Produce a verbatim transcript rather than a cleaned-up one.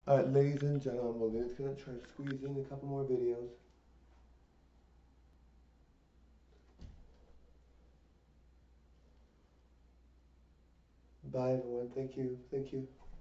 Alright, ladies and gentlemen, Mileena's gonna try to squeeze in a couple more videos. Bye everyone. Thank you. Thank you.